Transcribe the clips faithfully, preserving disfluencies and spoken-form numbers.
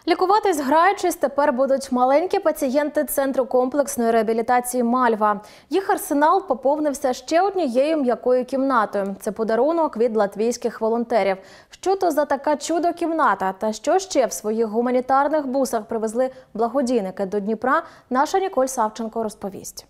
Лікуватись граючись тепер будуть маленькі пацієнти Центру комплексної реабілітації «Мальва». Їх арсенал поповнився ще однією м'якою кімнатою. Це подарунок від латвійських волонтерів. Що то за така чудо-кімната та що ще в своїх гуманітарних бусах привезли благодійники до Дніпра, наша Ніколь Савченко розповість.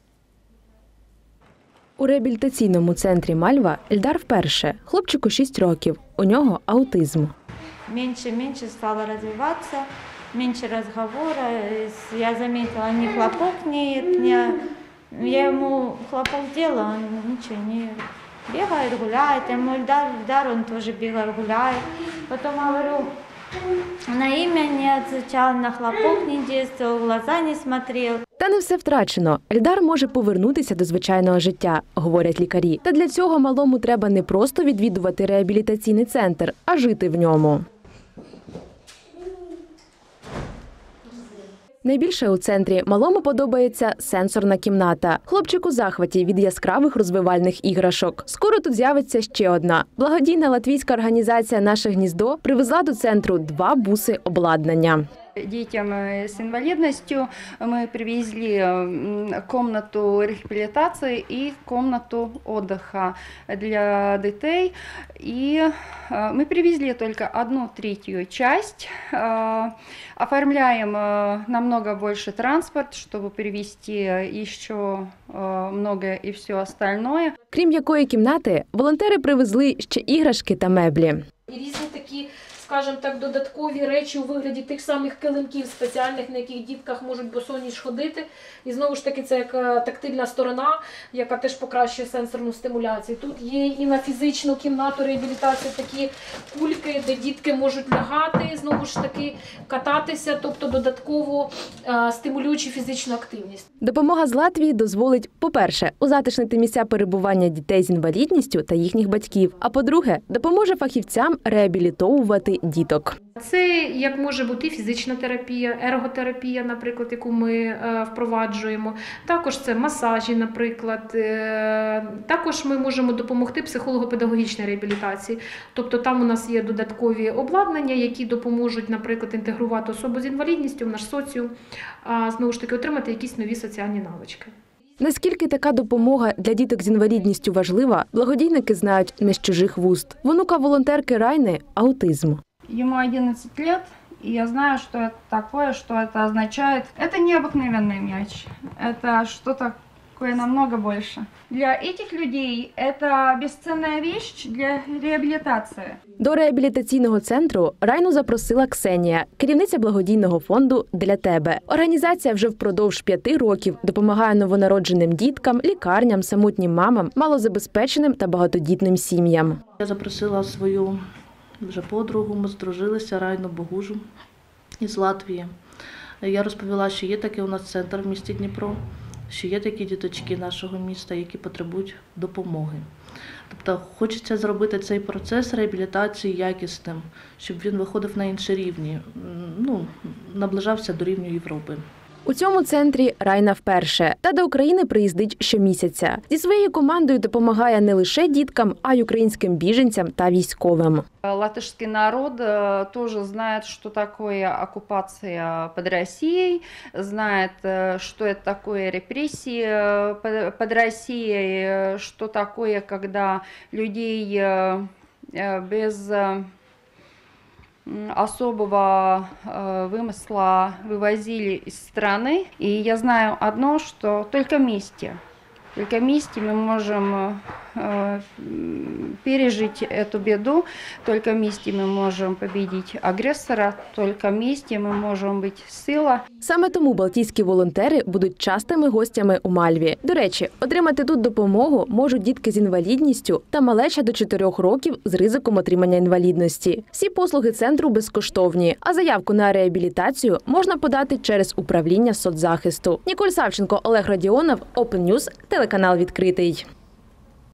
У реабілітаційному центрі «Мальва» Ельдар вперше. Хлопчику шість років. У нього аутизм. Меньше-меньше стало развиваться, меньше разговора. Я заметила, ни хлопок нет, ни... я ему хлопок делала, он ничего не бегает, гуляет. Я ему Ильдар, Ильдар, он тоже бегает, гуляет. Потом говорю, на имя не отвечал, на хлопок не действовал, в глаза не смотрел. Та не все втрачено. Ельдар може повернутися до звичайного життя, говорять лікарі. Та для цього малому треба не просто відвідувати реабілітаційний центр, а жити в ньому. Найбільше у центрі малому подобається сенсорна кімната. Хлопчик у захваті від яскравих розвивальних іграшок. Скоро тут з'явиться ще одна. Благодійна латвійська організація «Наше гніздо» привезла до центру два буси обладнання. Детям с инвалидностью мы привезли комнату реабилитации и комнату отдыха для детей. И мы привезли только одну третью часть. Оформляем намного больше транспорт, чтобы привезти еще многое и все остальное. Крім якої кімнати, волонтери привезли ще іграшки та меблі. І різні такі, скажімо так, додаткові речі у вигляді тих самих килимків спеціальних, на яких дітках можуть босоніж ходити. І знову ж таки, це як тактильна сторона, яка теж покращує сенсорну стимуляцію. Тут є і на фізичну кімнату реабілітації такі кульки, де дітки можуть лягати, знову ж таки, кататися, тобто додатково стимулюючи фізичну активність. Допомога з Латвії дозволить, по-перше, узатишнити місця перебування дітей з інвалідністю та їхніх батьків, а по-друге, допоможе фахівцям реабілітовувати діток. Це як може бути фізична терапія, ерготерапія, наприклад, яку ми е, впроваджуємо. Також це масажі, наприклад. Е, також ми можемо допомогти психолого-педагогічній реабілітації. Тобто там у нас є додаткові обладнання, які допоможуть, наприклад, інтегрувати особу з інвалідністю в наш соціум, а знову ж таки отримати якісь нові соціальні навички. Наскільки така допомога для діток з інвалідністю важлива, благодійники знають не з чужих вуст. В онука волонтерки Райни – аутизм. Ему одиннадцать лет, и я знаю, что это такое, что это означает. Это необыкновенный мяч, это что-то такое намного больше. Для этих людей это бесценная вещь для реабилитации. До реабілітаційного центру Райну запросила Ксенія, керівниця благодійного фонду «Для тебе». Організація вже впродовж п'яти років допомагає новонародженим діткам, лікарням, самотнім мамам, малозабезпеченим та багатодітним сім'ям. Я запросила свою вже подругу, ми здружилися, Райну Богужу із Латвії. Я розповіла, що є такий у нас центр в місті Дніпро, що є такі діточки нашого міста, які потребують допомоги. Тобто хочеться зробити цей процес реабілітації якісним, щоб він виходив на інші рівні, ну, наближався до рівня Європи. У цьому центрі Райна вперше. Та до України приїздить щомісяця. Зі своєю командою допомагає не лише діткам, а й українським біженцям та військовим. Латышский народ тоже знает, что такое оккупация под Россией, знает, что это такое репрессии под Россией, что такое, когда людей без особого вымысла вывозили из страны. И я знаю одно, что только вместе, только вместе мы можем пережить эту беду, только вместе мы можем победить агрессора, только вместе мы можем быть сила. Саме тому балтійські волонтери будуть частими гостями у Мальві. До речі, отримати тут допомогу можуть дітки з інвалідністю та малеча до чотирьох років з ризиком отримання інвалідності. Всі послуги центру безкоштовні, а заявку на реабілітацію можна подати через управління соцзахисту. Ніколь Савченко, Олег Радіонов, Open News, телеканал «Відкритий».